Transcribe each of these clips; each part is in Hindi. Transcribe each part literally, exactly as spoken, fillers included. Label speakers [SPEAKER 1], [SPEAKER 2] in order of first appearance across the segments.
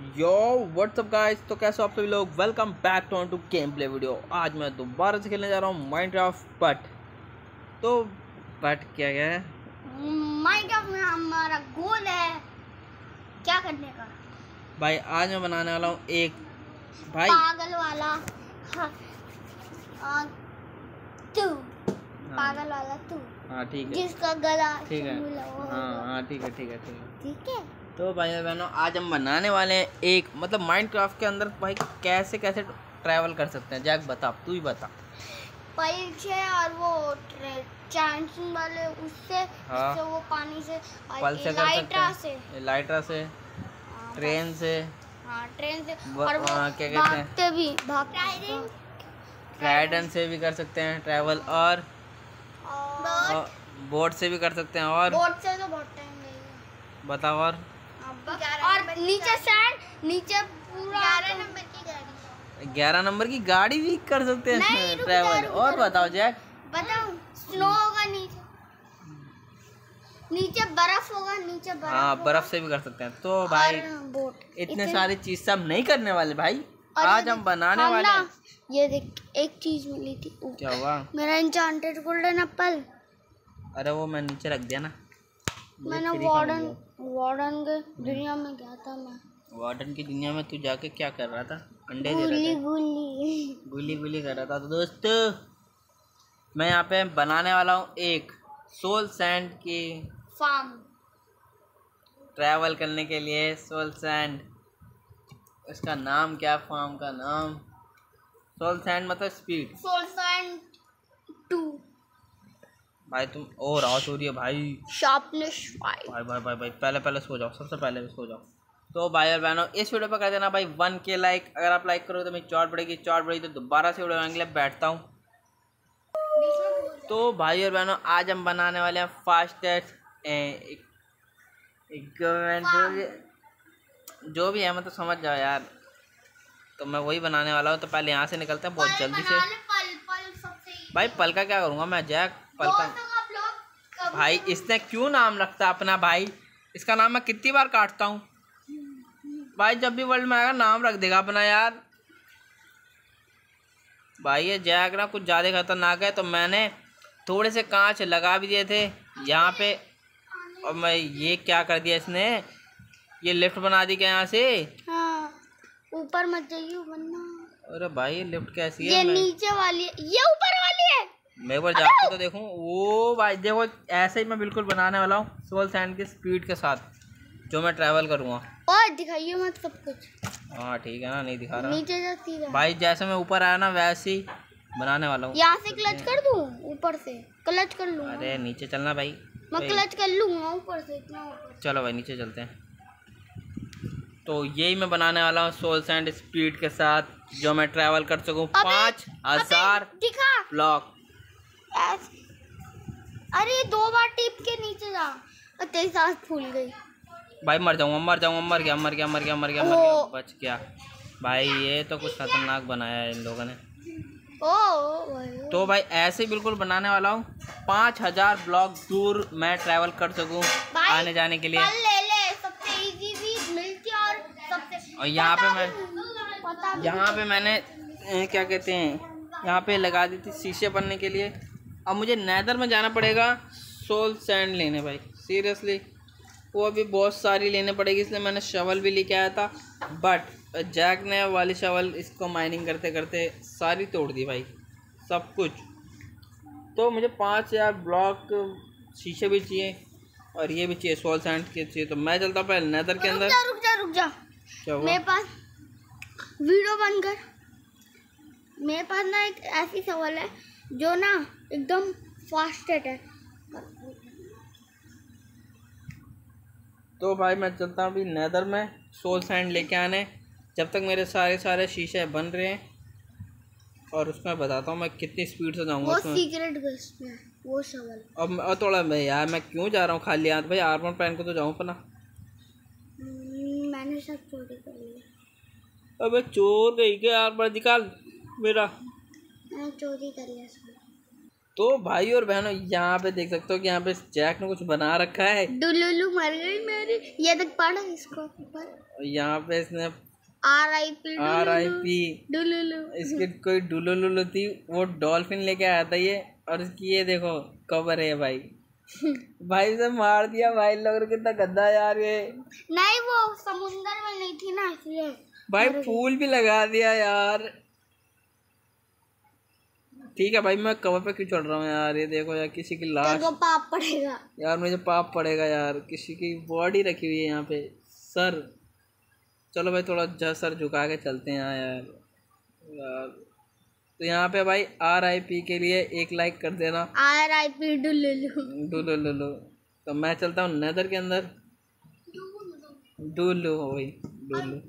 [SPEAKER 1] यो व्हाट्सअप गाइस, तो कैसे हो आप सभी लोग। Welcome back to to game play video. आज मैं दोबारा से खेलने जा रहा हूँ माइनक्राफ्ट। बट तो बट क्या क्या है
[SPEAKER 2] माइनक्राफ्ट में हमारा गोल है क्या करने का
[SPEAKER 1] भाई। आज मैं बनाने वाला हूँ एक भाई
[SPEAKER 2] पागल वाला हाँ, आ, तू पागल वाला तू
[SPEAKER 1] हाँ ठीक है,
[SPEAKER 2] जिसका गला
[SPEAKER 1] ठीक है,
[SPEAKER 2] हाँ
[SPEAKER 1] हाँ ठीक है ठीक है ठीक है
[SPEAKER 2] ठीक है।
[SPEAKER 1] तो भाई बहनों, आज हम बनाने वाले हैं एक मतलब माइनक्राफ्ट के अंदर भाई कैसे कैसे ट्रैवल कर सकते हैं। जैक बता, तू ही बता।
[SPEAKER 2] पल्से और वो चांसिंग वाले उससे
[SPEAKER 1] हाँ,
[SPEAKER 2] उससे वो पानी से
[SPEAKER 1] पल से कर सकते
[SPEAKER 2] लाइट्रा
[SPEAKER 1] हैं,
[SPEAKER 2] से
[SPEAKER 1] लाइट्रा से, ट्रेन से,
[SPEAKER 2] हाँ ट्रेन से
[SPEAKER 1] व,
[SPEAKER 2] और वो
[SPEAKER 1] आ, क्या कहते हैं
[SPEAKER 2] भागते भी भागते
[SPEAKER 1] ट्राइडन से भी कर सकते हैं ट्रैवल, और
[SPEAKER 2] और
[SPEAKER 1] बोट से भी कर सकते हैं। और
[SPEAKER 2] बोट से तो बहुत टाइम लगेगा।
[SPEAKER 1] बताओ। और
[SPEAKER 2] और नीचे सैंड नीचे पूरा ग्यारह नंबर की गाड़ी
[SPEAKER 1] ग्यारह नंबर की गाड़ी भी कर सकते हैं
[SPEAKER 2] नहीं, रुक
[SPEAKER 1] ट्रैवल।
[SPEAKER 2] जा, रुक
[SPEAKER 1] और
[SPEAKER 2] जा,
[SPEAKER 1] बताओ जैक।
[SPEAKER 2] बताओ स्नो होगा नीचे नीचे बर्फ होगा नीचे बर्फ
[SPEAKER 1] हाँ,
[SPEAKER 2] होगा,
[SPEAKER 1] बर्फ से भी कर सकते हैं। तो भाई
[SPEAKER 2] बोट
[SPEAKER 1] इतने
[SPEAKER 2] इतने
[SPEAKER 1] सारी चीज सब नहीं करने वाले भाई।
[SPEAKER 2] और
[SPEAKER 1] आज
[SPEAKER 2] ये
[SPEAKER 1] हम
[SPEAKER 2] देख,
[SPEAKER 1] बनाने
[SPEAKER 2] हम
[SPEAKER 1] वाले
[SPEAKER 2] ना,
[SPEAKER 1] हैं।
[SPEAKER 2] ये देख एक चीज मिली थी।
[SPEAKER 1] क्या हुआ?
[SPEAKER 2] मेरा एन्चेंटेड गोल्डन एप्पल।
[SPEAKER 1] अरे वो मैं नीचे रख दिया ना।
[SPEAKER 2] मैंने वार्डन वार्डन के दुनिया में गया था मैं।
[SPEAKER 1] वार्डन की दुनिया में तू जाके क्या कर रहा था? अंडे दे रहा
[SPEAKER 2] गुली
[SPEAKER 1] था,
[SPEAKER 2] गुली
[SPEAKER 1] गुली गुली कर रहा था। तो दोस्तों, मैं यहाँ पे बनाने वाला हूँ एक सोल सैंड की
[SPEAKER 2] फार्म।
[SPEAKER 1] ट्रैवल करने के लिए सोल सैंड। इसका नाम क्या? फार्म का नाम सोल सैंड मतलब स्पीड।
[SPEAKER 2] सोल सैंड टू
[SPEAKER 1] भाई तुम और रात हो रही है भाई।
[SPEAKER 2] Sharpness five.
[SPEAKER 1] भाई भाई भाई भाई पहले पहले सो जाओ, सबसे पहले सो जाओ। तो भाई और बहनों, इस वीडियो पर कर देना भाई वन के लाइक। अगर आप लाइक करोगे तो मेरी चौट बढ़ेगी, चौट बढ़ेगी तो दोबारा से वीडियो आएंगे। बैठता हूँ। तो भाई और बहनों, आज हम बनाने वाले हैं फास्टेस्ट इक्विपमेंट, जो भी जो भी है मतलब समझ जाओ यार। तो मैं वही बनाने वाला हूँ। तो पहले यहाँ से निकलते हैं बहुत जल्दी से।
[SPEAKER 2] पल पल सबसे
[SPEAKER 1] भाई पल का क्या करूँगा मैं जैक? पल का भाई इसने क्यों नाम रखता अपना भाई? इसका नाम मैं कितनी बार काटता हूँ भाई। जब भी वर्ल्ड में आएगा नाम रख देगा अपना यार। भाई ये जैक ना कुछ ज़्यादा खतरनाक है। तो मैंने थोड़े से कांच लगा भी दिए थे यहाँ पे। और मैं ये क्या कर दिया इसने, ये लिफ्ट बना दी क्या यहाँ से?
[SPEAKER 2] हाँ, ऊपर मत जाइए वरना।
[SPEAKER 1] अरे भाई ये लिफ्ट कैसी है?
[SPEAKER 2] ये
[SPEAKER 1] मैं
[SPEAKER 2] नीचे वाली है, ये ऊपर वाली है।
[SPEAKER 1] मैं एक बार जाके तो देखूं। वो भाई देखो, ऐसे ही मैं बिल्कुल बनाने वाला हूँ सोल सैंड की स्पीड के साथ, जो मैं ट्रैवल करूँगा।
[SPEAKER 2] और दिखाइए मत सब कुछ।
[SPEAKER 1] हाँ ठीक है ना, नहीं दिखा रहा
[SPEAKER 2] नीचे जा सीधा
[SPEAKER 1] भाई। जैसे मैं ऊपर आया ना वैसे ही बनाने वाला हूँ।
[SPEAKER 2] यहाँ से क्लच कर दूँ, ऊपर से क्लच कर लूँगा।
[SPEAKER 1] अरे नीचे चलना भाई।
[SPEAKER 2] मैं क्लच कर लूँगा ऊपर से, इतना ऊपर।
[SPEAKER 1] चलो भाई नीचे चलते हैं। तो यही मैं बनाने वाला हूँ सोल सैंड स्पीड के साथ, जो मैं ट्रैवल कर सकूँ पाँच हजार
[SPEAKER 2] दिखा
[SPEAKER 1] ब्लॉक।
[SPEAKER 2] अरे दो बार टिप के नीचे जा और तेरी सांस फूल गई।
[SPEAKER 1] भाई मर जाऊंगा, मर जाऊंगा, मर गया मर गया मर गया मर गया मर गया बच गया भाई। ये तो कुछ खतरनाक बनाया है इन लोगों ने।
[SPEAKER 2] ओ भाई।
[SPEAKER 1] तो भाई ऐसे ही बिल्कुल बनाने वाला हूँ, पाँच हजार ब्लॉक दूर मैं ट्रैवल कर सकूँ आने जाने के लिए।
[SPEAKER 2] ले ले, सबसे इजी भी मिलती है और सबसे।
[SPEAKER 1] और यहाँ पे मैं यहाँ पे मैंने ए, क्या कहते हैं, यहाँ पे लगा दी थी शीशे बनने के लिए। अब मुझे नेदर में जाना पड़ेगा सोल सैंड लेने भाई, सीरियसली। वो अभी बहुत सारी लेने पड़ेगी, इसलिए मैंने शवल भी लेके आया था। बट जैक ने वाली शवल इसको माइनिंग करते करते सारी तोड़ दी भाई, सब कुछ। तो मुझे पाँच हजार ब्लॉक शीशे भी चाहिए और ये भी चाहिए, सोल सैंड के चाहिए। तो मैं चलता हूँ पहले नेदर के अंदर।
[SPEAKER 2] रुक जा रुक जा रुक जा।
[SPEAKER 1] क्या हुआ?
[SPEAKER 2] मेरे पास वीडियो बंद कर। मेरे पास ना एक ऐसी सवाल है जो ना एकदम फास्टेस्ट है।
[SPEAKER 1] तो भाई मैं चलता हूँ अभी नेदर में सोल सैंड लेके आने, जब तक मेरे सारे सारे शीशे बन रहे हैं। और उसमें बताता हूँ मैं कितनी स्पीड से जाऊँगा।
[SPEAKER 2] वो सीक्रेट गेस्ट में वो सवाल।
[SPEAKER 1] अब और थोड़ा मैं यार, मैं क्यों जा रहा हूँ खाली हाथ भाई? आर्मर पहन के तो जाऊँ अपना।
[SPEAKER 2] मैंने सब चोरी कर लिया।
[SPEAKER 1] अबे चोर गई क्या? आर्मर निकाल मेरा।
[SPEAKER 2] मैंने चोरी कर लिया सब।
[SPEAKER 1] तो भाई और बहनों यहाँ पे देख सकते हो कि यहाँ पे जैक ने कुछ बना रखा है।
[SPEAKER 2] डुलुलु मर गई मेरी, ये तक पढ़ा इसको ऊपर।
[SPEAKER 1] यहाँ पे इसने
[SPEAKER 2] R I P
[SPEAKER 1] R I P
[SPEAKER 2] डुलुलु।
[SPEAKER 1] इसकी कोई डुलुलुलु थी, वो डॉल्फिन लेके आया था ये, और इसकी ये देखो कवर है भाई। भाई से मार दिया भाई लोग, कितना गंदा यार ये।
[SPEAKER 2] नहीं वो समुंदर में नहीं थी ना इसलिए।
[SPEAKER 1] भाई फूल भी लगा दिया यार। ठीक है भाई, मैं कवर पे क्यों चढ़ रहा हूँ यार। ये देखो यार, किसी की लाश,
[SPEAKER 2] पाप पड़ेगा
[SPEAKER 1] यार मुझे पाप पड़ेगा यार। किसी की बॉडी रखी हुई है यहाँ पे। सर चलो भाई थोड़ा जा सर झुका के चलते हैं यहाँ यार यार। तो यहाँ पे भाई आर आई पी के लिए एक लाइक कर देना।
[SPEAKER 2] आर आई पी डुलुलु
[SPEAKER 1] डुलुलु। तो मैं चलता हूँ नेदर के अंदर। डुलु भाई डुलु।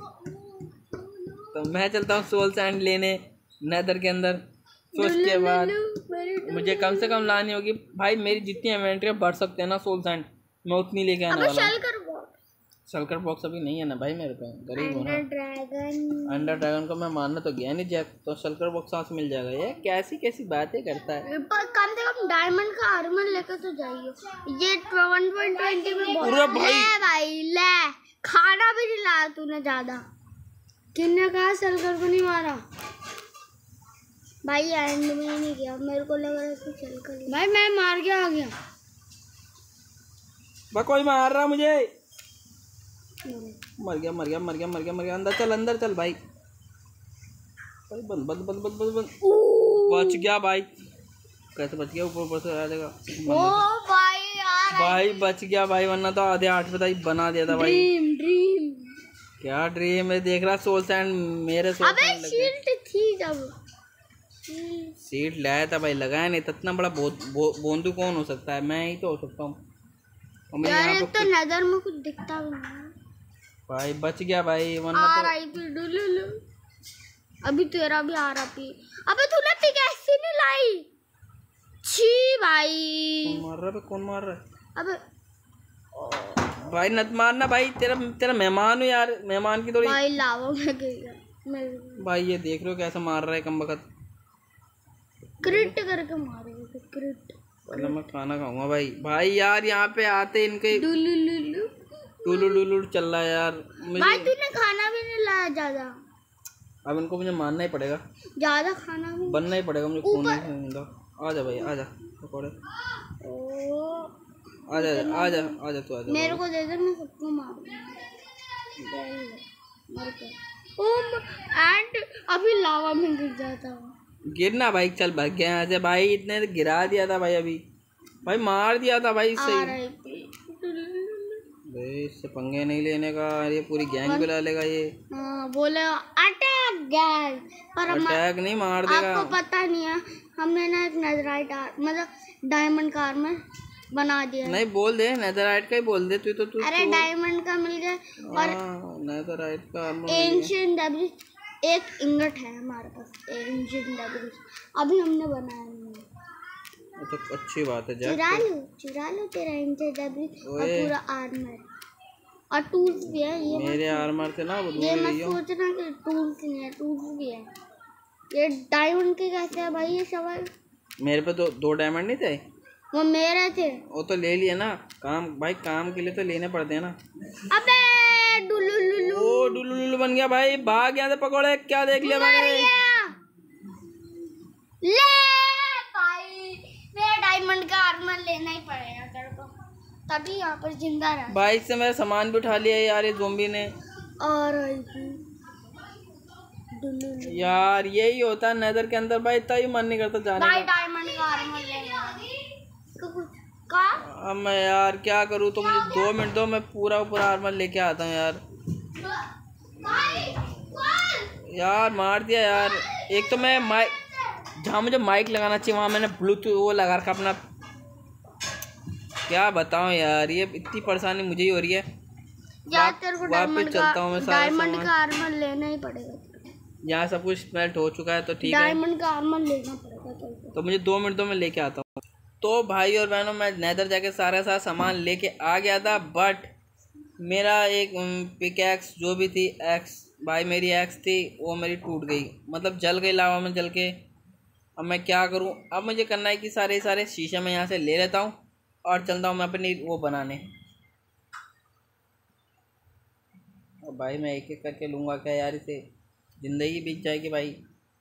[SPEAKER 1] तो मैं चलता हूँ सोल सैंड लेने नेदर के अंदर। तो उसके बाद मुझे कम से कम लानी होगी भाई, मेरी जितनी इन्वेंटरी बढ़ सकते हैं ना सोल सैंड, मैं उतनी लेके आने वाला हूँ। शलकर बॉक्स अभी नहीं है ना भाई मेरे पे, गरीब हूँ ना।
[SPEAKER 2] ड्रैगन
[SPEAKER 1] अंडर ड्रैगन को मैं मानना तो गया नहीं जैक, तो शलकर बॉक्स कहाँ से मिल जाएगा। ये कैसी कैसी बातें करता है।
[SPEAKER 2] पर कम से कम डायमंड का आर्मर लेकर तो जाइए। ये वन पॉइंट ट्वेंटी में बहुत
[SPEAKER 1] भाई।
[SPEAKER 2] ले भाई ले, खाना भी नहीं लाया तूने ज्यादा। किन्ने कहा शलकर को नहीं मारा भाई, एंड में नहीं किया। मेरे को लग रहा है तू शलकर भाई, मैं मार के आ गया
[SPEAKER 1] भाई। कोई मार रहा मुझे। मर गया मर गया मर गया मर गया मर गया। अंदर चल अंदर चल भाई। भाई बंद बंद बंद बंद बंद बंद। बच गया भाई। कैसे बच गया, ऊपर ऊपर से आ जाएगा।
[SPEAKER 2] ओ भाई यार
[SPEAKER 1] भाई बच गया भाई, वरना तो आधे आठ बजे बना दिया था भाई।
[SPEAKER 2] ड्रीम ड्रीम
[SPEAKER 1] क्या ड्रीम है, देख रहा सोल सैंड मेरे सोल
[SPEAKER 2] अबे शील्ड थी जब।
[SPEAKER 1] सीट लाया था भाई, लगाया नहीं। इतना बड़ा बो, बो, बोंदू कौन हो सकता है, मैं ही तो हो सकता हूँ।
[SPEAKER 2] यार तो नजर में कुछ दिखता भी नहीं
[SPEAKER 1] भाई। बच गया भाई, वरना
[SPEAKER 2] आर आई पी डुलुलु। अभी तेरा भी आर आई पी। अबे तूने पिक ऐसे नहीं लाई। छी भाई।
[SPEAKER 1] कौन मार रहा है, कौन मार रहा है।
[SPEAKER 2] अबे
[SPEAKER 1] भाई नत मारना भाई, तेरा तेरा मेहमान हूँ यार, मेहमान की थोड़ी।
[SPEAKER 2] भाई लावा में गया
[SPEAKER 1] भाई। ये देख रहे हो कैसे मार रहा है कम वक्त।
[SPEAKER 2] क्रिट करके मारेगा क्रिट।
[SPEAKER 1] मतलब मैं खाना खाऊंगा भाई। भाई यार यहाँ पे आते इनके
[SPEAKER 2] डुलुलु
[SPEAKER 1] टूलू डुलू चल रहा है यार मुझे।
[SPEAKER 2] भाई तूने खाना भी नहीं लाया ज्यादा।
[SPEAKER 1] अब इनको मुझे मारना ही पड़ेगा,
[SPEAKER 2] ज्यादा खाना भी
[SPEAKER 1] बनना ही पड़ेगा मुझे। खून नहीं खाऊंगा। आजा भाई आजा पकौड़े। आजा आजा आजा तू आजा।
[SPEAKER 2] मेरे को दे दे, मैं सबको मारूंगा। ओ एंड अभी लावा में गिर जाता हूँ।
[SPEAKER 1] गिरना भाई, चल भाग गया यहाँ से भाई। इतने गिरा दिया था भाई, अभी भाई मार दिया था भाई। सही भाई, इससे पंगे नहीं लेने का। ये पूरी गैंग बुला लेगा ये।
[SPEAKER 2] हाँ, बोले अटैक गैंग, पर
[SPEAKER 1] अटैक नहीं मार देगा।
[SPEAKER 2] आपको पता नहीं है, हमने ना एक नेदराइट मतलब डायमंड का आर्मर बना दिया।
[SPEAKER 1] नहीं बोल दे, नेदराइट का ही बोल दे तू तो। तू
[SPEAKER 2] अरे डायमंड का मिल गया और
[SPEAKER 1] नेदराइट का आर्मर।
[SPEAKER 2] एंशिएंट डेब्रिस एक इंगट है हमारे पास। एंशिएंट डेब्रिस अभी हमने बनाया नहीं है।
[SPEAKER 1] तो अच्छी बात है।
[SPEAKER 2] चुरा लो चुरा लो तेरा एंशिएंट डेब्रिस और पूरा आर्मर और टूल्स भी है। ये
[SPEAKER 1] मेरे आर्मर से ना वो
[SPEAKER 2] ये मत सोचना कि टूल्स नहीं है, टूल्स भी है। ये डायमंड के कैसे है भाई ये सवाल।
[SPEAKER 1] मेरे पे तो दो डायमंड नहीं थे,
[SPEAKER 2] वो मेरे थे।
[SPEAKER 1] वो तो ले लिए ना। काम भाई, काम के लिए तो लेने पड़ते हैं ना।
[SPEAKER 2] अबे डुलुलुलु।
[SPEAKER 1] ओ डुलुलुलु बन गया भाई। भाग यहाँ से पकौड़े। क्या देख लिया मैंने।
[SPEAKER 2] ले भाई, मेरा डायमंड का आर्मर लेना ही पड़ेगा तेरे को, तभी यहाँ पर जिंदा रह।
[SPEAKER 1] भाई से मेरा सामान भी उठा लिया यार ये ज़ोंबी ने।
[SPEAKER 2] और
[SPEAKER 1] यार यही होता है नेदर के अंदर भाई, इतना ही मन नहीं करता जाने
[SPEAKER 2] भाई
[SPEAKER 1] का।
[SPEAKER 2] डायमंड का आर्मर लेना का।
[SPEAKER 1] अब मैं यार क्या करूँ, तो मुझे दो मिनट दो, मैं पूरा पूरा आर्मर लेके आता हूँ यार। यार मार दिया यार। एक तो मैं माइक, जहाँ मुझे माइक लगाना चाहिए वहाँ मैंने ब्लूटूथ वो लगा रखा अपना। क्या बताऊँ यार, ये इतनी परेशानी मुझे ही हो रही है।
[SPEAKER 2] यार तेरे को डायमंड
[SPEAKER 1] चलता हूँ मैं।
[SPEAKER 2] डायमंड का आर्मर लेना ही पड़ेगा।
[SPEAKER 1] यहाँ सब कुछ स्मेल्ट हो चुका है तो ठीक है।
[SPEAKER 2] डायमंड का आर्मर लेना पड़ेगा तो,
[SPEAKER 1] तो मुझे दो मिनट दो मैं लेके आता हूँ। तो भाई और बहनों, मैं नेदर जाके सारा सारा सामान लेके आ गया था, बट मेरा एक पिकैक्स जो भी थी एक्स भाई, मेरी एक्स थी वो मेरी टूट गई, मतलब जल गई लावा में जल के। अब मैं क्या करूं, अब मुझे करना है कि सारे सारे शीशे मैं यहाँ से ले लेता हूँ और चलता हूँ मैं अपनी वो बनाने। अब भाई मैं एक एक करके लूँगा क्या यार, इसे ज़िंदगी बीत जाएगी भाई।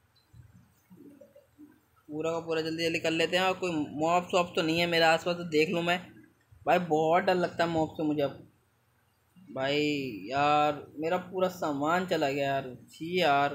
[SPEAKER 1] पूरा का पूरा जल्दी जल्दी कर लेते हैं। और कोई मॉब शॉप तो नहीं है मेरे आसपास, तो देख लूँ मैं। भाई बहुत डर लगता है मॉब से मुझे अब भाई। यार मेरा पूरा सामान चला गया यार, छी यार।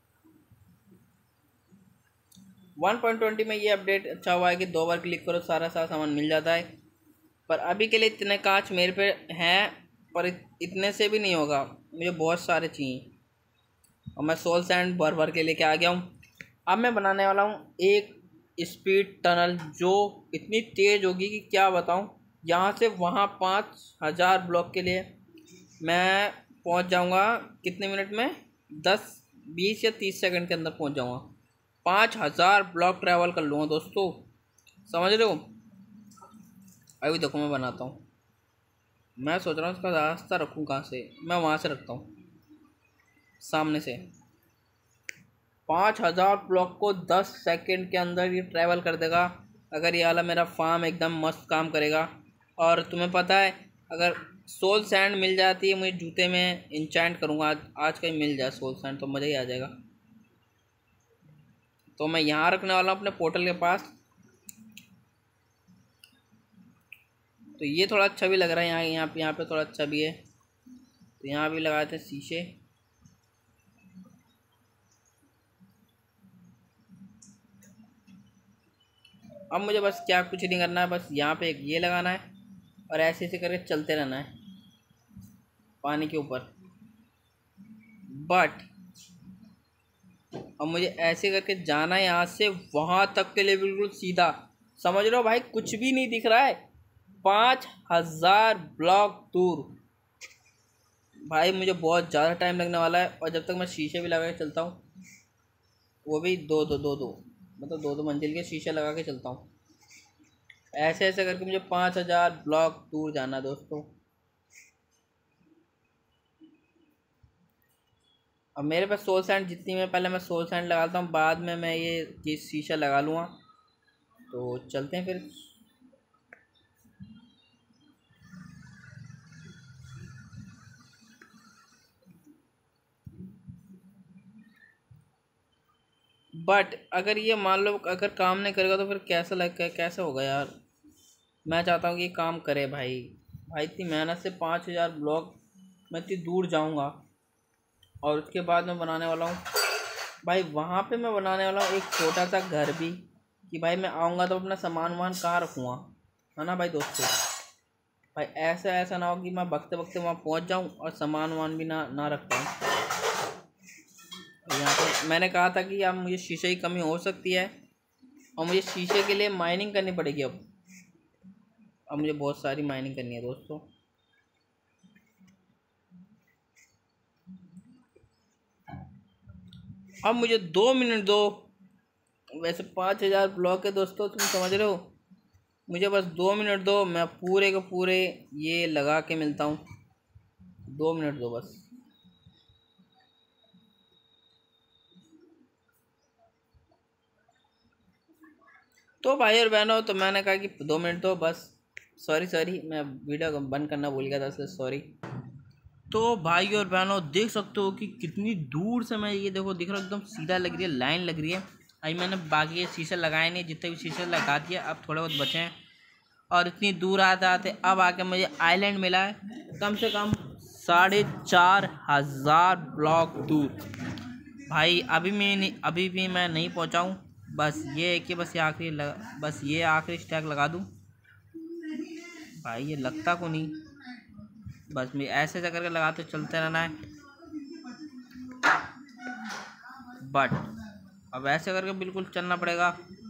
[SPEAKER 1] वन पॉइंट ट्वेंटी में ये अपडेट अच्छा हुआ है कि दो बार क्लिक करो सारा सारा सामान मिल जाता है। पर अभी के लिए इतने कांच मेरे पे हैं, पर इतने से भी नहीं होगा, मुझे बहुत सारे चाहिए। और मैं सोल सैंड भर भर के लेके आ गया हूँ। अब मैं बनाने वाला हूँ एक स्पीड टनल जो इतनी तेज़ होगी कि क्या बताऊँ। यहाँ से वहाँ पाँच हज़ार ब्लॉक के लिए मैं पहुँच जाऊँगा कितने मिनट में, दस बीस या तीस सेकंड के अंदर पहुँच जाऊँगा। पाँच हज़ार ब्लॉक ट्रैवल कर लूँगा दोस्तों, समझ रहे हो। अभी देखो मैं बनाता हूँ। मैं सोच रहा हूँ इसका रास्ता रखूँ कहाँ से, मैं वहाँ से रखता हूँ सामने से। पाँच हज़ार ब्लॉक को दस सेकंड के अंदर ये ट्रैवल कर देगा अगर ये वाला मेरा फार्म एकदम मस्त काम करेगा। और तुम्हें पता है अगर सोल सैंड मिल जाती है मुझे जूते में, इंचेंट करूँगा आज आज कहीं मिल जाए सोल सैंड तो मज़ा ही आ जाएगा। तो मैं यहाँ रखने वाला हूँ अपने पोर्टल के पास। तो ये थोड़ा अच्छा भी लग रहा है, यहाँ यहाँ पे यहाँ पे थोड़ा अच्छा भी है, तो यहाँ भी लगाते हैं शीशे। अब मुझे बस क्या कुछ नहीं करना है, बस यहाँ पे एक ये लगाना है और ऐसे ऐसे करके चलते रहना है पानी के ऊपर। बट अब मुझे ऐसे करके जाना है यहाँ से वहाँ तक के लिए बिल्कुल सीधा, समझ रहे हो भाई, कुछ भी नहीं दिख रहा है। पाँच हज़ार ब्लॉक दूर भाई, मुझे बहुत ज़्यादा टाइम लगने वाला है। और जब तक मैं शीशे भी लगा के चलता हूँ, वो भी दो दो दो दो मतलब दो दो मंजिल के शीशे लगा के चलता हूँ। ऐसे ऐसे करके मुझे पाँच हज़ार ब्लॉक दूर जाना है दोस्तों। अब मेरे पास सोल सैंड जितनी में, पहले मैं सोल सैंड लगाता हूँ, बाद में मैं ये चीज़ शीशा लगा लूँगा। तो चलते हैं फिर। बट अगर ये मान लो अगर काम नहीं करेगा तो फिर कैसा लग कैसे होगा यार। मैं चाहता हूँ कि ये काम करे भाई। भाई इतनी मेहनत से पाँच हज़ार ब्लॉक मैं इतनी दूर जाऊँगा और उसके बाद मैं बनाने वाला हूँ भाई, वहाँ पे मैं बनाने वाला हूँ एक छोटा सा घर भी, कि भाई मैं आऊँगा तो अपना सामान वामान कहाँ रखूँगा, है ना भाई दोस्तों। भाई ऐसा ऐसा ना हो कि मैं बकते बकते वहाँ पहुँच जाऊँ और सामान वामान भी ना ना रख पाऊँ। यहाँ पे मैंने कहा था कि अब मुझे शीशे की कमी हो सकती है और मुझे शीशे के लिए माइनिंग करनी पड़ेगी। अब अब मुझे बहुत सारी माइनिंग करनी है दोस्तों। अब मुझे दो मिनट दो, वैसे पाँच हज़ार ब्लॉक है दोस्तों, तुम समझ रहे हो। मुझे बस दो मिनट दो, मैं पूरे के पूरे ये लगा के मिलता हूँ। दो मिनट दो बस। तो भाई और बहनों, तो मैंने कहा कि दो मिनट दो बस। सॉरी सॉरी मैं वीडियो बंद करना भूल गया था, इसलिए सॉरी। तो भाई और बहनों देख सकते हो कि कितनी दूर से मैं ये देखो दिख रहा हूँ, एकदम सीधा लग रही है, लाइन लग रही है। अभी मैंने बाकी ये शीशे लगाए नहीं, जितने भी शीशे लगा दिए, अब थोड़े बहुत बचे हैं। और इतनी दूर आते आते अब आके मुझे आइलैंड मिला है, कम से कम साढ़े चार हज़ार ब्लॉक दूर। भाई अभी मैं नहीं अभी भी मैं नहीं पहुँचा हूँ। बस ये है कि बस ये आखिरी लगा बस ये आखिरी स्टैक लगा दूँ। भाई ये लगता को नहीं, बस मैं ऐसे ऐसे करके लगाते चलते रहना है। बट अब ऐसे करके बिल्कुल चलना पड़ेगा।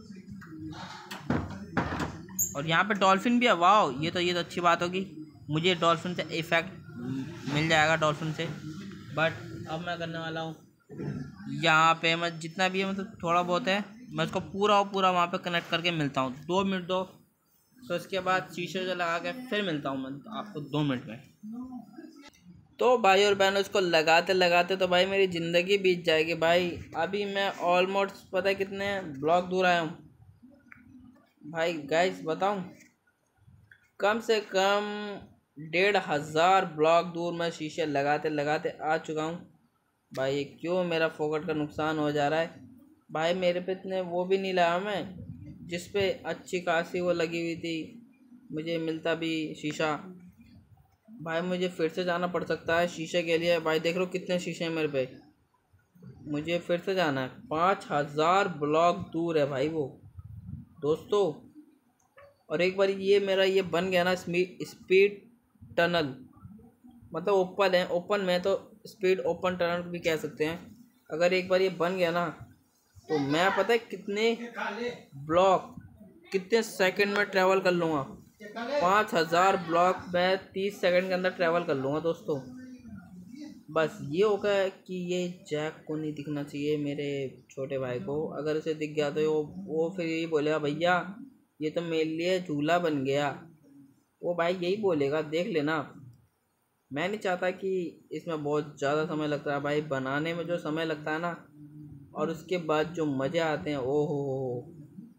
[SPEAKER 1] और यहाँ पे डॉल्फिन भी है, वाह, ये तो ये तो अच्छी बात होगी, मुझे डॉल्फिन से इफेक्ट मिल जाएगा डॉल्फिन से। बट अब मैं करने वाला हूँ यहाँ पे मैं जितना भी है मतलब थोड़ा बहुत है, मैं उसको पूरा और पूरा वहाँ पे कनेक्ट करके मिलता हूँ। दो मिनट दो, तो इसके बाद शीशे से लगा के फिर मिलता हूँ मैं आपको दो मिनट में। तो भाई और बहनों इसको लगाते लगाते तो भाई मेरी ज़िंदगी बीत जाएगी भाई। अभी मैं ऑलमोस्ट पता है कितने ब्लॉक दूर आया हूँ भाई। गाइस बताऊँ, कम से कम डेढ़ हज़ार ब्लॉक दूर मैं शीशे लगाते लगाते आ चुका हूँ भाई। क्यों मेरा फोकट का नुकसान हो जा रहा है भाई। मेरे पे इतने वो भी नहीं लाया मैं जिस पे अच्छी खासी वो लगी हुई थी, मुझे मिलता भी शीशा भाई। मुझे फिर से जाना पड़ सकता है शीशे के लिए भाई। देख लो कितने शीशे हैं मेरे पे, मुझे फिर से जाना है। पाँच हज़ार ब्लॉक दूर है भाई वो दोस्तों। और एक बार ये मेरा ये बन गया ना स्पीड टनल, मतलब ओपन है, ओपन में तो स्पीड ओपन टनल भी कह सकते हैं। अगर एक बार ये बन गया ना तो मैं पता है कितने ब्लॉक कितने सेकंड में ट्रैवल कर लूँगा। पाँच हज़ार ब्लॉक मैं तीस सेकंड के अंदर ट्रैवल कर लूँगा दोस्तों। बस ये होगा कि ये जैक को नहीं दिखना चाहिए मेरे छोटे भाई को। अगर उसे दिख गया तो वो वो फिर यही बोलेगा भैया ये तो मेरे लिए झूला बन गया। वो भाई यही बोलेगा, देख लेना। मैं नहीं चाहता कि इसमें बहुत ज़्यादा समय लगता है भाई। बनाने में जो समय लगता है ना और उसके बाद जो मज़े आते हैं, ओ हो हो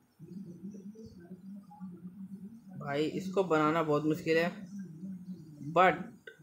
[SPEAKER 1] भाई, इसको बनाना बहुत मुश्किल है। बट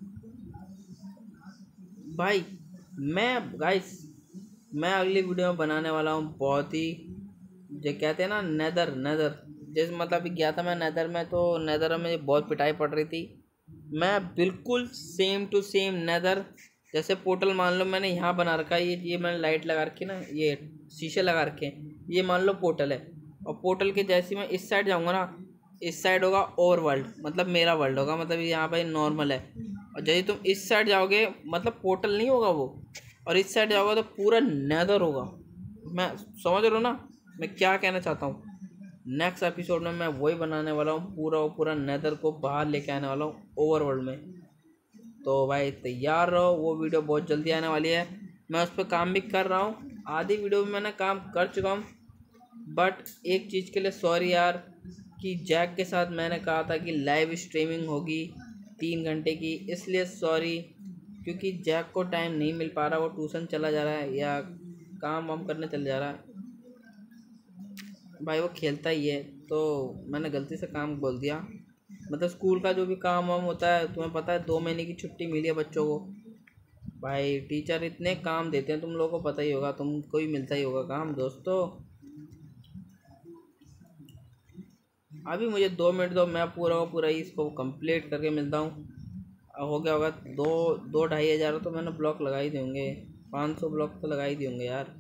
[SPEAKER 1] भाई मैं गाइस मैं अगली वीडियो में बनाने वाला हूँ बहुत ही, जो कहते हैं ना नेदर नेदर जैसे, मतलब अभी गया था मैं नेदर में, तो नेदर में मुझे बहुत पिटाई पड़ रही थी। मैं बिल्कुल सेम टू सेम नेदर जैसे पोर्टल मान लो मैंने यहाँ बना रखा है, ये ये मैंने लाइट लगा रखी ना, ये शीशे लगा रखे हैं, ये मान लो पोर्टल है। और पोर्टल के जैसे मैं इस साइड जाऊँगा ना, इस साइड होगा ओवर वर्ल्ड, मतलब मेरा वर्ल्ड होगा, मतलब यहाँ पे नॉर्मल है। और जैसे तुम इस साइड जाओगे मतलब पोर्टल नहीं होगा वो, और इस साइड जाओगे तो पूरा नेदर होगा। मैं समझ रहा हूँ ना मैं क्या कहना चाहता हूँ। नेक्स्ट एपिसोड में मैं वही बनाने वाला हूँ, पूरा वो पूरा नेदर को बाहर लेके आने वाला हूँ ओवर वर्ल्ड में। तो भाई तैयार रहो, वो वीडियो बहुत जल्दी आने वाली है। मैं उस पर काम भी कर रहा हूँ, आधी वीडियो में मैंने काम कर चुका हूँ। बट एक चीज़ के लिए सॉरी यार कि जैक के साथ मैंने कहा था कि लाइव स्ट्रीमिंग होगी तीन घंटे की, इसलिए सॉरी, क्योंकि जैक को टाइम नहीं मिल पा रहा, वो ट्यूशन चला जा रहा है या काम वाम करने चल जा रहा है भाई। वो खेलता ही है, तो मैंने गलती से काम बोल दिया। मतलब स्कूल का जो भी काम वाम होता है, तुम्हें पता है दो महीने की छुट्टी मिली है बच्चों को भाई। टीचर इतने काम देते हैं, तुम लोगों को पता ही होगा, तुमको भी मिलता ही होगा काम दोस्तों। अभी मुझे दो मिनट दो, मैं पूरा वो पूरा ही इसको कंप्लीट करके मिलता हूँ। हो गया होगा दो दो ढाई हज़ार तो मैंने ब्लॉक लगा ही देंगे, पाँच सौ ब्लॉक तो लगा ही देंगे यार।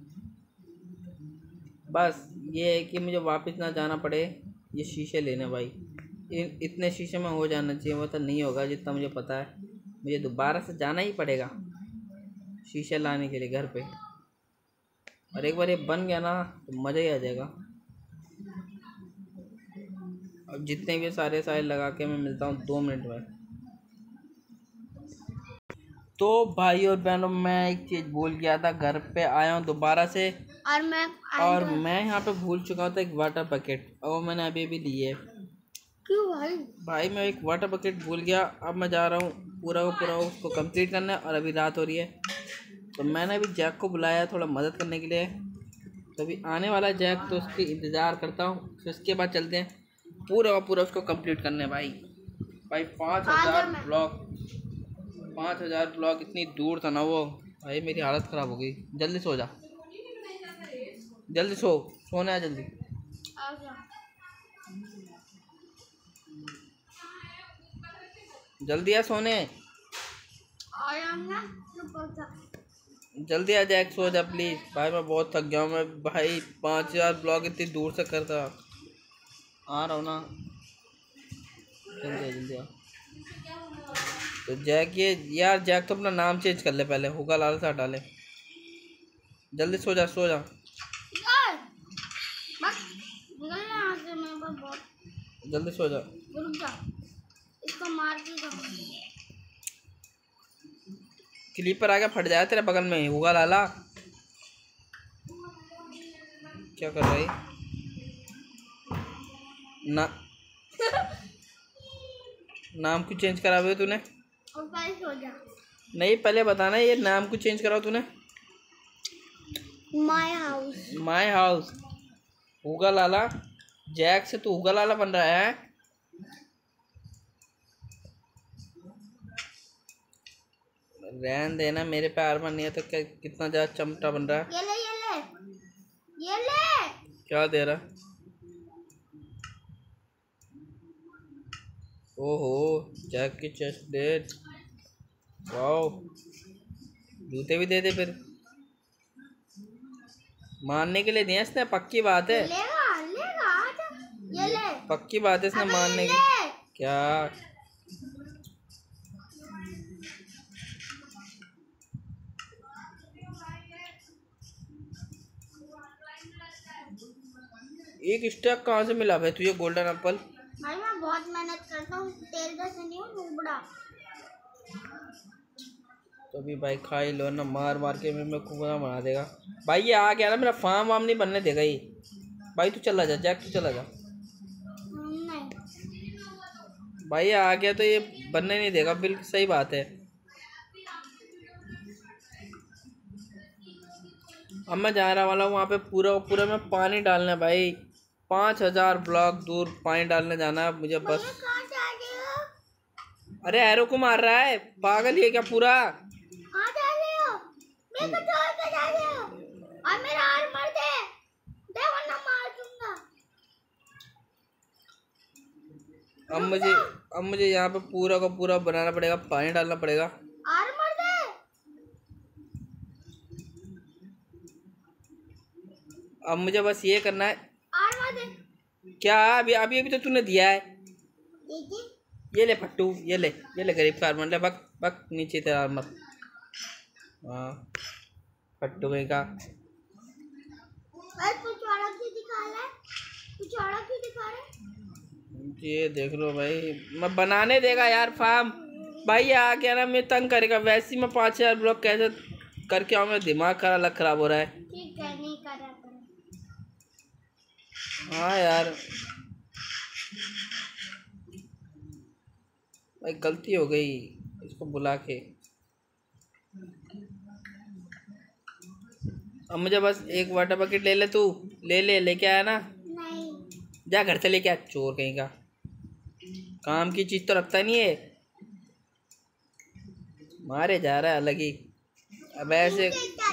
[SPEAKER 1] बस ये है कि मुझे वापस ना जाना पड़े ये शीशे लेने भाई। इन इतने शीशे में हो जाना चाहिए, वो तो नहीं होगा जितना मुझे पता है। मुझे दोबारा से जाना ही पड़ेगा शीशे लाने के लिए घर पे। और एक बार ये बन गया ना तो मज़ा ही आ जाएगा। अब जितने भी सारे सारे लगा के मैं मिलता हूँ दो मिनट में। तो भाई और बहनों मैं एक चीज़ भूल गया था, घर पे आया हूँ दोबारा से,
[SPEAKER 2] और मैं
[SPEAKER 1] और मैं यहाँ पे भूल चुका हूँ था एक वाटर बकेट, और मैंने अभी अभी ली है।
[SPEAKER 2] क्यों भाई?
[SPEAKER 1] भाई मैं एक वाटर बकेट भूल गया। अब मैं जा रहा हूँ पूरा को पूरा उसको कंप्लीट करना है, और अभी रात हो रही है। तो मैंने अभी जैक को बुलाया थोड़ा मदद करने के लिए, तो अभी आने वाला है जैक, तो उसकी इंतज़ार करता हूँ। फिर उसके बाद चलते हैं पूरा पूरा उसको कंप्लीट करने भाई। भाई पाँच हज़ार ब्लॉक पाँच हज़ार ब्लॉक इतनी दूर था ना वो भाई, मेरी हालत ख़राब हो गई। जल्दी सो जा, जल्दी सो, सोना है जल्दी। जल्दी आ सोने, जल्दी आ जैक, सो जा प्लीज़ भाई। मैं बहुत थक गया हूँ मैं भाई, पाँच हज़ार ब्लॉक इतनी दूर से करता। आ रहा हूँ ना, जल्दी आ जल्दी आ। तो जैक ये यार जैक तो अपना नाम चेंज कर ले पहले, होगा लाल से हटा ले। जल्दी सो जा सो जा। जल्दी सो जा।
[SPEAKER 2] इसको मार
[SPEAKER 1] क्लीपर आ गया, फट जाए तेरे बगल में होगा लाला। क्या कर रही ना नाम क्यों चेंज करा हुआ तूने?
[SPEAKER 2] और सो जा।
[SPEAKER 1] नहीं पहले बताना ये नाम को चेंज कराओ तूने।
[SPEAKER 2] My house.
[SPEAKER 1] My house. हुगा लाला। जैक से तू हुगा लाला बन रहा है। रहन देना, मेरे पे आर्मर नहीं है तो क्या कितना ज्यादा चमटा बन रहा है।
[SPEAKER 2] ये ले ये ले ये ले।
[SPEAKER 1] क्या दे रहा? ओहो जैक की चेस्ट डेट। वाओ जूते भी दे दे फिर। मारने के लिए दिया इसने, पक्की बात है।
[SPEAKER 2] लेगा लेगा आजा। ये ले।
[SPEAKER 1] पक्की बात है इसने मारने की। क्या एक स्टैक कहाँ से मिला भाई तुझे गोल्डन एप्पल?
[SPEAKER 2] भाई मैं बहुत मेहनत करता हूँ, तेरे जैसे नहीं हूँ नुबड़ा।
[SPEAKER 1] तो अभी भाई खा ही लो ना, मार मार के मेरे को पूरा बना देगा भाई। ये आ गया ना, मेरा फार्म वार्म नहीं बनने देगा ये भाई। तू चला जा जैक, तू चला जा
[SPEAKER 2] नहीं
[SPEAKER 1] भाई। ये आ गया तो ये बनने नहीं देगा, बिल्कुल सही बात है। अब मैं जा रहा वाला हूँ वहाँ पे पूरा पूरा मैं पानी डालना है भाई। पाँच हजार ब्लॉक दूर पानी डालने जाना है मुझे बस।
[SPEAKER 2] कहाँ जा रहे हो?
[SPEAKER 1] अरे एरो को मार रहा है, पागल ये क्या पूरा।
[SPEAKER 2] कहाँ जा रहे हो? मेरे को छोड़ के जा रहे हो? और मेरा आर्मर दे दे वरना मार दूंगा।
[SPEAKER 1] अब मुझे अब मुझे यहाँ पे पूरा का पूरा बनाना पड़ेगा, पानी डालना पड़ेगा।
[SPEAKER 2] आर्मर दे।
[SPEAKER 1] अब मुझे बस ये करना है।
[SPEAKER 2] आर्मर दे।
[SPEAKER 1] क्या अभी अभी अभी तो तूने दिया है।
[SPEAKER 2] देखिए
[SPEAKER 1] ये ले फट्टू, ये ले ये ले गरीब का आर्मर ले। बक बक नीचे तेरा आर्मर। हाँ फट्टू कहीं का।
[SPEAKER 2] अरे कुछ और क्यों दिखा रहा है? कुछ और क्यों दिखा रहा है?
[SPEAKER 1] ये देख लो भाई, मैं बनाने देगा यार फार्म भाई। ये आ गया ना मैं तंग करेगा। वैसे ही मैं पाँच हजार ब्लॉक कैसे करके आऊँ, मेरा दिमाग खरा अलग खराब हो रहा है।
[SPEAKER 2] ठीक है नहीं कर रहा था।
[SPEAKER 1] हाँ यार भाई गलती हो गई, इसको बुला के। अब मुझे बस एक वाटर बकेट ले ले, तू ले ले लेके आया ना।
[SPEAKER 2] नहीं
[SPEAKER 1] जा घर से लेके आ, चोर कहीं का। काम की चीज तो रखता नहीं है, मारे जा रहा है अलग ही। अब ऐसे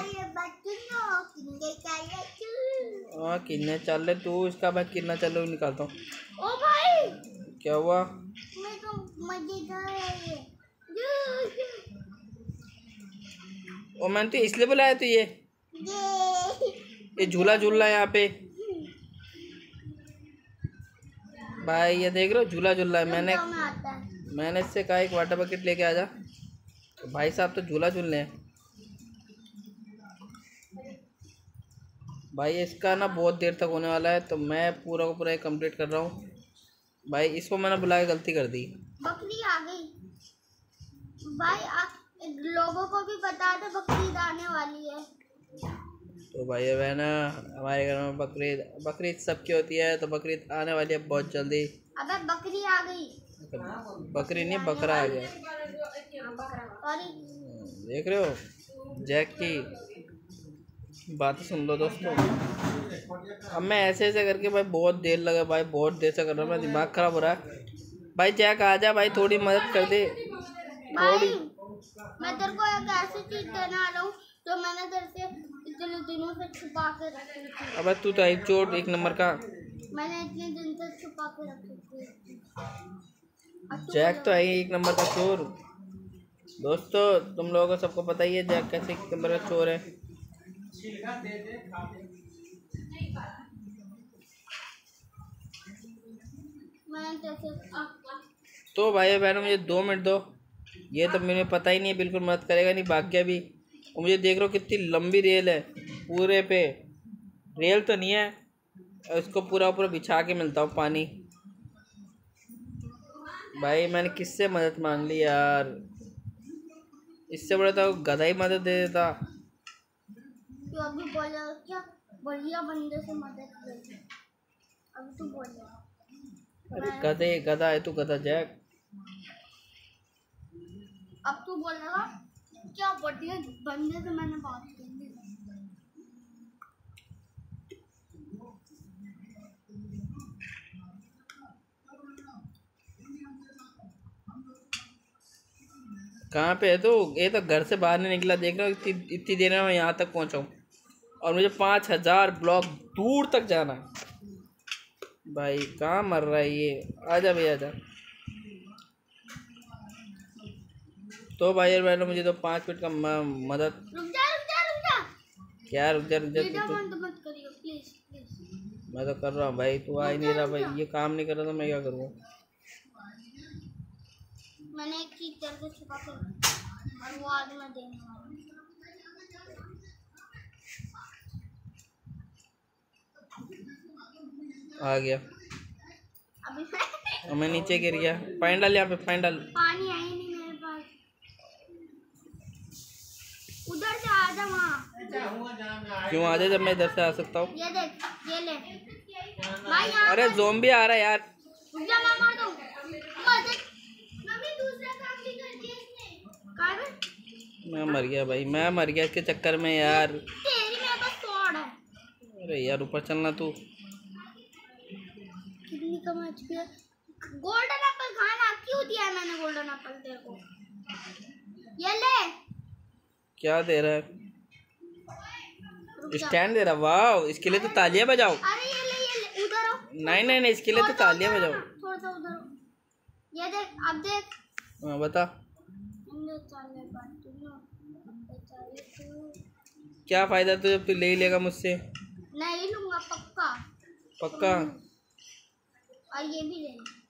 [SPEAKER 1] हाँ किन्ने चल ले तू, इसका मैं किन्ना चल रहा निकालता हूँ।
[SPEAKER 2] ओ भाई
[SPEAKER 1] क्या हुआ?
[SPEAKER 2] मेरे को मजेदार है ये।
[SPEAKER 1] और मैंने तो इसलिए बुलाया तो ये ये झूला झूलना है यहाँ पे भाई। ये देख रहे हो झूला झूल रहा है। मैंने मैंने इससे कहा एक वाटर बकेट लेके आ जा, तो भाई साहब तो झूला झूलने हैं भाई। इसका ना बहुत देर तक होने वाला है, तो मैं पूरा को पूरा कंप्लीट कर रहा हूँ भाई। इसको मैंने बुला के गलती कर दी।
[SPEAKER 2] बकरी आ गई भाई। आ, लोगों को भी बता दे बकरीद आने वाली है।
[SPEAKER 1] तो भाई अब है ना हमारे घर में बकरीद बकरीद सबकी होती है, तो बकरीद आने वाली है बहुत जल्दी।
[SPEAKER 2] अबे बकरी आ गई।
[SPEAKER 1] बकरी नहीं बकरा आ गया।
[SPEAKER 2] सॉरी
[SPEAKER 1] देख रहे हो जैक की बात सुन लो दोस्तों। अब मैं ऐसे ऐसे करके भाई बहुत देर लगा भाई, बहुत देर से कर रहा हूँ, मेरा दिमाग खराब हो रहा है भाई। जैक आ जा भाई, थोड़ी मदद कर दे
[SPEAKER 2] भाई। मैं तेरे को एक ऐसी चीज देने आ रहा हूँ जो मैंने तेरे से इतने दिनों से छुपा के रखी थी।
[SPEAKER 1] अब तू तो एक चोट एक नंबर का।
[SPEAKER 2] मैंने इतने दिन से छुपा के रखी थी।
[SPEAKER 1] जैक तो है ही एक नंबर का चोर। दोस्तों तुम लोगों को सबको पता ही है जैक कैसे एक नंबर का चोर है। तो भाई बहनों मुझे दो मिनट दो। ये तो मुझे पता ही नहीं है, बिल्कुल मदद करेगा नहीं, भाग गया भी। और मुझे देख रहे हो कितनी लंबी रेल है, पूरे पे रेल तो नहीं है, उसको पूरा पूरा बिछा के मिलता हूँ पानी। भाई मैंने किससे मदद मांग ली यार, इससे बड़ा तो गधा ही मदद दे देता।
[SPEAKER 2] तो अभी बोला क्या बढ़िया बंदे से मदद कर। अभी तू बोल।
[SPEAKER 1] अरे गधे गधा है तू, गधा जैक।
[SPEAKER 2] अब तू बोलेगा करती है बंदे से मैंने बात की।
[SPEAKER 1] कहाँ पे है तू? ये तो घर से बाहर नहीं निकला, देख रहा हूँ इतनी इतनी देर में मैं यहाँ तक पहुँचा हूँ और मुझे पाँच हजार ब्लॉक दूर तक जाना है। भाई कहाँ मर रहा है ये? आजा भाई आजा। तो भाई यार बहनों मुझे तो पाँच मिनट का म- मदद।
[SPEAKER 2] रुक जा रुक जा रुक जा।
[SPEAKER 1] क्या रुक जा रुक जा?
[SPEAKER 2] वीडियो
[SPEAKER 1] तू-
[SPEAKER 2] बंद मत करियो प्लीज प्लीज।
[SPEAKER 1] मैं तो कर रहा हूँ भाई, तू आ ही नहीं रहा भाई। ये काम नहीं कर रहा तो मैं क्या करूँगा?
[SPEAKER 2] मैंने एक चीज तेरे से छुपा के रखी और वो आज मैं देने वाला हूँ।
[SPEAKER 1] आ गया।
[SPEAKER 2] अभी मैं
[SPEAKER 1] और मैं नीचे गिर गया। पानी डाल यहाँ पे, पानी डाल।
[SPEAKER 2] पानी आई नहीं मेरे पास। उधर से आ जा वहाँ।
[SPEAKER 1] क्यों आ जाए जब मैं इधर से आ सकता हूँ?
[SPEAKER 2] ये देख ये ले भाई यहाँ
[SPEAKER 1] अरे ज़ोंबी आ रहा है यार।
[SPEAKER 2] रुक जा मैं मार दूँ। मम्मी दूसरा काम भी कर दिया इसने। कहाँ पे?
[SPEAKER 1] मैं मर गया भाई, मैं मर गया इसके चक्कर में यार।
[SPEAKER 2] तेरी मेरे पास स्वॉर्ड है।
[SPEAKER 1] अरे यार ऊपर चलना तू।
[SPEAKER 2] कितनी कम एचपी है? गोल्डन एप्पल खाना क्यों दिया है मैंने गोल्डन एप्पल तेरे को? ये ले।
[SPEAKER 1] क्या दे रहा है?
[SPEAKER 2] रुक जा।
[SPEAKER 1] स्टैंड दे रहा। वाह, इसके लिए तो तालियां बजाओ।
[SPEAKER 2] अरे ये ले ये ले उधर आओ।
[SPEAKER 1] नहीं नहीं नहीं, इसके लिए तो तालियां बजाओ।
[SPEAKER 2] थोड़ा सा उधर आओ। ये देख अब देख।
[SPEAKER 1] हाँ बता।
[SPEAKER 2] हमने चाले बात तू ना अब चाले तू।
[SPEAKER 1] क्या फायदा तो जब तू ले ही लेगा मुझसे।
[SPEAKER 2] नहीं लूंगा पक्का।
[SPEAKER 1] पक्का?
[SPEAKER 2] और ये भी ले ले।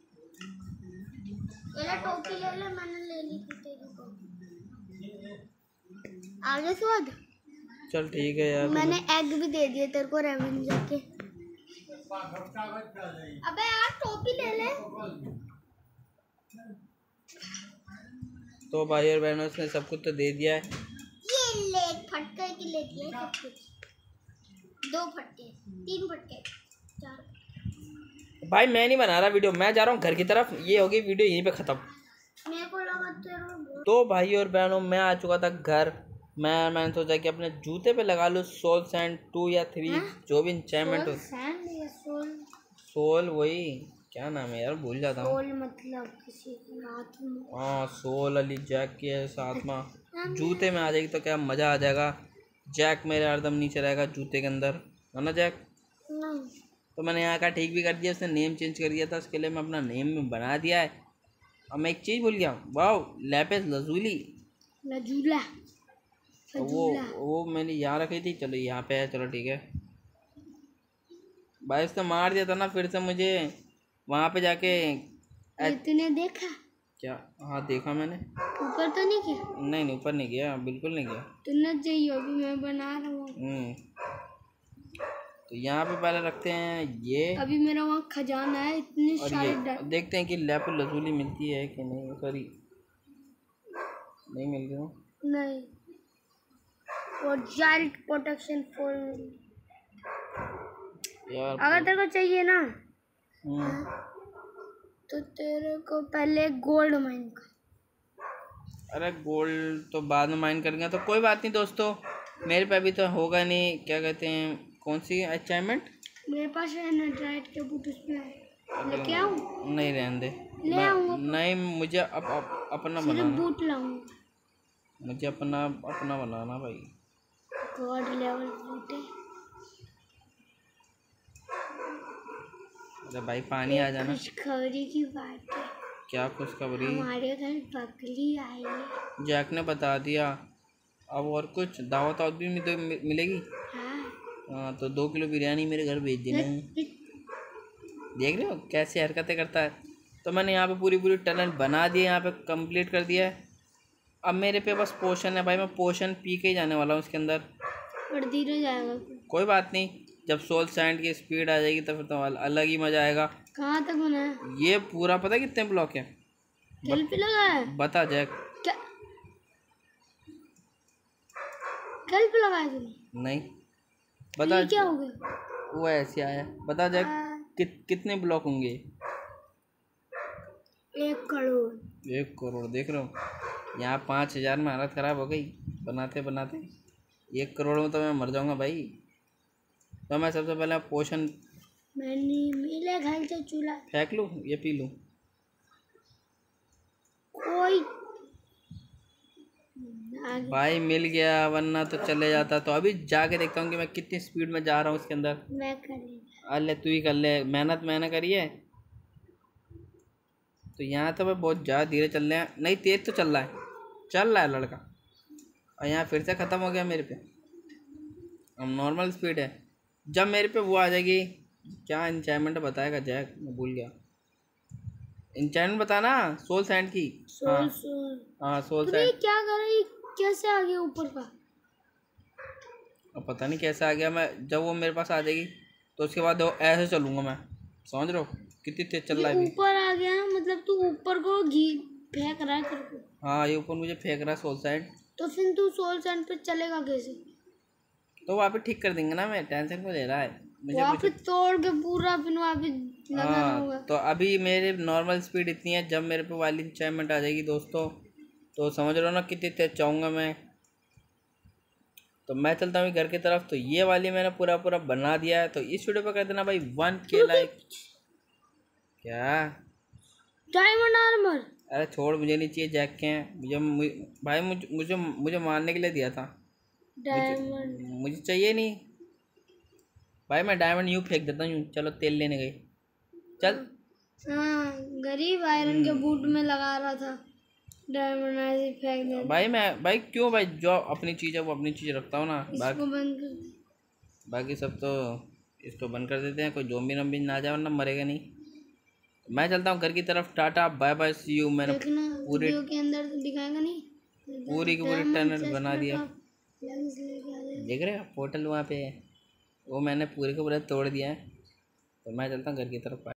[SPEAKER 2] ये ले टोपी ले ले, मैंने ले ली थी तेरी टोपी। आगे स्वाद।
[SPEAKER 1] चल ठीक है यार।
[SPEAKER 2] मैंने एग भी दे दिए तेरे को रेवेंजर के। अबे यार टोपी ले ले।
[SPEAKER 1] तो भाई और बहनों ने सब कुछ तो दे दिया है।
[SPEAKER 2] ये ले फटके की ले दिए सब कुछ। दो फटके, तीन फटके, चार।
[SPEAKER 1] भाई मैं नहीं बना रहा वीडियो, मैं जा रहा हूँ घर की तरफ। ये होगी वीडियो यहीं पे ख़त्म।
[SPEAKER 2] मेरे को लगा तेरे
[SPEAKER 1] तो भाई और बहनों मैं आ चुका था घर। मैं मैंने सोचा कि अपने जूते पे लगा लूँ सोल सैंड टू या थ्री, जो भी इंचेंटमेंट हो।
[SPEAKER 2] सैंड या सोल?
[SPEAKER 1] सोल वही क्या नाम है यार, भूल जाता हूँ।
[SPEAKER 2] सोल मतलब किसी की आत्मा।
[SPEAKER 1] हाँ सोल अली जैक के साथ में जूते में आ जाएगी तो क्या मज़ा आ जाएगा। जैक मेरे हरदम नीचे रहेगा जूते के अंदर, है ना जैक?
[SPEAKER 2] नहीं।
[SPEAKER 1] तो मैंने यहाँ का ठीक भी कर दिया, उसने नेम चेंज कर दिया था, उसके लिए मैं अपना नेम बना दिया है। अब मैं एक चीज़ भूल गया। वाह, लैपिस लजूली।
[SPEAKER 2] लजूला।
[SPEAKER 1] तो वो वो मैंने यहाँ रखी थी। चलो यहाँ पे है, चलो ठीक है। भाई उसने मार दिया था ना फिर से मुझे वहाँ पे जाके।
[SPEAKER 2] तूने देखा?
[SPEAKER 1] क्या? हाँ देखा मैंने।
[SPEAKER 2] ऊपर तो नहीं किया?
[SPEAKER 1] नहीं नहीं ऊपर नहीं गया, बिल्कुल नहीं गया।
[SPEAKER 2] तूने चाहिए अभी मैं बना रहा हूँ।
[SPEAKER 1] हम्म तो यहाँ पे पहले रखते हैं ये।
[SPEAKER 2] अभी मेरा वहाँ खजाना है इतने
[SPEAKER 1] और
[SPEAKER 2] सारे
[SPEAKER 1] ये
[SPEAKER 2] डा-
[SPEAKER 1] देखते हैं कि लैप लजूली मिलती है कि नहीं। सॉरी नहीं मिल रही।
[SPEAKER 2] नहीं। और जाइल्ट प्रोटेक्शन फॉर
[SPEAKER 1] यार
[SPEAKER 2] अगर तेरे को चाहिए ना
[SPEAKER 1] हम्म
[SPEAKER 2] तो तेरे को पहले गोल्ड माइन कर।
[SPEAKER 1] अरे गोल्ड तो बाद में माइन करेंगे, तो कोई बात नहीं दोस्तों। मेरे पे अभी तो होगा नहीं। क्या कहते हैं, कौन सी अचीवमेंट?
[SPEAKER 2] मेरे पास है नेटराइट के बूट, उसमें है। लेके आऊँ?
[SPEAKER 1] नहीं रहने दे।
[SPEAKER 2] ले
[SPEAKER 1] मैं-
[SPEAKER 2] आऊँगा।
[SPEAKER 1] नहीं मुझे अप, अप, अपना
[SPEAKER 2] सिर्फ
[SPEAKER 1] बनाना।
[SPEAKER 2] बूट लाऊंगा।
[SPEAKER 1] मुझे अपना अपना बनाना भाई।
[SPEAKER 2] गॉड लेवल बूट है।
[SPEAKER 1] अरे भाई पानी आ जाना।
[SPEAKER 2] खुशखबरी की बात है,
[SPEAKER 1] क्या खुशखबरी?
[SPEAKER 2] हमारे घर बकरी आई है।
[SPEAKER 1] जैक ने बता दिया। अब और कुछ दावत वावत भी मिल- मिलेगी।
[SPEAKER 2] हाँ।
[SPEAKER 1] हाँ तो दो किलो बिरयानी मेरे घर भेज देना। देख रहे हो कैसी हरकतें करता है। तो मैंने यहाँ पे पूरी पूरी टनल बना दी है, यहाँ पे कंप्लीट कर दिया है। अब मेरे पे बस पोशन है भाई, मैं पोशन पी के ही जाने वाला हूँ उसके अंदर।
[SPEAKER 2] और धीरे जाएगा।
[SPEAKER 1] कोई बात नहीं, जब सोल सैंड की स्पीड आ जाएगी तो फिर तो अल- अलग ही मज़ा आएगा।
[SPEAKER 2] कहाँ तक बना है?
[SPEAKER 1] ये पूरा पता है कितने ब्लॉक हैं?
[SPEAKER 2] दिल पे लगा है
[SPEAKER 1] बता जैक।
[SPEAKER 2] क्या? कल पे लगाया तूने?
[SPEAKER 1] नहीं बता।
[SPEAKER 2] ये क्या हो गया?
[SPEAKER 1] वो ऐसे आया। बता जैक
[SPEAKER 2] हाँ।
[SPEAKER 1] कित कितने ब्लॉक होंगे?
[SPEAKER 2] एक करोड़।
[SPEAKER 1] एक करोड़। देख रहे हो यहाँ पाँच हजार में हालत ख़राब हो गई। बनाते बनाते एक करोड़ में तो मैं मर जाऊंगा भाई। तो मैं सबसे पहले पोशन
[SPEAKER 2] मैंने मिले घर से चूल्हा
[SPEAKER 1] फेंक लूँ, ये पी लूँ?
[SPEAKER 2] कोई
[SPEAKER 1] भाई मिल गया, वरना तो चले जाता। तो अभी जाके देखता हूँ कि मैं कितनी स्पीड में जा रहा हूँ उसके अंदर।
[SPEAKER 2] मैं कर
[SPEAKER 1] अरे तू ही कर ले, मेहनत मैंने करी है। तो यहाँ तो मैं बहुत ज़्यादा धीरे चल रहे हैं, नहीं तेज तो चल रहा है, चल रहा है लड़का। और यहाँ फिर से ख़त्म हो गया मेरे पे। अब नॉर्मल स्पीड है। जब मेरे पे वो आ जाएगी, क्या इंचाइनमेंट बताएगा जैक, मैं भूल गया। इंचाइनमेंट बताना सोल सैंड की। हाँ हाँ सोल
[SPEAKER 2] तो ये
[SPEAKER 1] सैंड।
[SPEAKER 2] क्या कर रही, कैसे आ गया ऊपर का?
[SPEAKER 1] अब पता नहीं कैसे आ गया मैं। जब वो मेरे पास आ जाएगी तो उसके बाद वो ऐसे चलूँगा मैं, समझ रहे हो कितनी तेज चल रहा है अभी।
[SPEAKER 2] ऊपर आ गया ना, मतलब तू ऊपर को घी फेंक रहा है तेरे को।
[SPEAKER 1] हाँ ये ऊपर मुझे फेंक रहा है सोल सैंड।
[SPEAKER 2] तो फिर तू सोल सैंड पे चलेगा कैसे?
[SPEAKER 1] तो वहाँ पे ठीक कर देंगे ना, मैं टेंशन क्यों ले रहा है मुझे
[SPEAKER 2] वहाँ पे
[SPEAKER 1] कुछ।
[SPEAKER 2] तोड़ के पूरा फिर वहाँ पे लगाना होगा।
[SPEAKER 1] हाँ तो अभी मेरे नॉर्मल स्पीड इतनी है, जब मेरे पे वाली इंचाइनमेंट आ जाएगी दोस्तों तो समझ रहे हो ना कितनी तेज चाहूँगा मैं। तो मैं चलता हूँ घर की तरफ। तो ये वाली मैंने पूरा पूरा बना दिया है। तो इस वीडियो पर कर देना भाई वन के लाइक। क्या
[SPEAKER 2] डायमंड आर्मर?
[SPEAKER 1] अरे छोड़, मुझे नहीं चाहिए, जैक के हैं मुझे, मुझे भाई मुझे मुझे मुझे मारने के लिए दिया था।
[SPEAKER 2] डायमंड
[SPEAKER 1] मुझे, मुझे चाहिए नहीं भाई, मैं डायमंड यूँ फेंक देता हूँ। चलो तेल लेने गई, चल।
[SPEAKER 2] हाँ गरीब आयरन के बूट में लगा रहा था, डायमंड ऐसे फेंक दे।
[SPEAKER 1] भाई मैं भाई क्यों भाई, जो अपनी चीज़ है वो अपनी चीज़ रखता हूँ ना। बाकी
[SPEAKER 2] इसको बंद कर दे।
[SPEAKER 1] बाकी सब तो इसको बंद कर देते हैं, कोई जोम्बी नम्बी ना जाए वरना मरेगा नहीं। मैं चलता हूँ घर की तरफ। Tata bye bye see you. मैंने
[SPEAKER 2] देखना
[SPEAKER 1] पूरी
[SPEAKER 2] वीडियो के अंदर दिखाएगा नहीं,
[SPEAKER 1] पूरी की पूरी टनल बना दिया।
[SPEAKER 2] लेंस लेके आ जाएगा।
[SPEAKER 1] देख रहे हो पोर्टल वहाँ पे है, वो मैंने पूरे को पूरा तोड़ दिया है। तो मैं चलता हूँ घर की तरफ।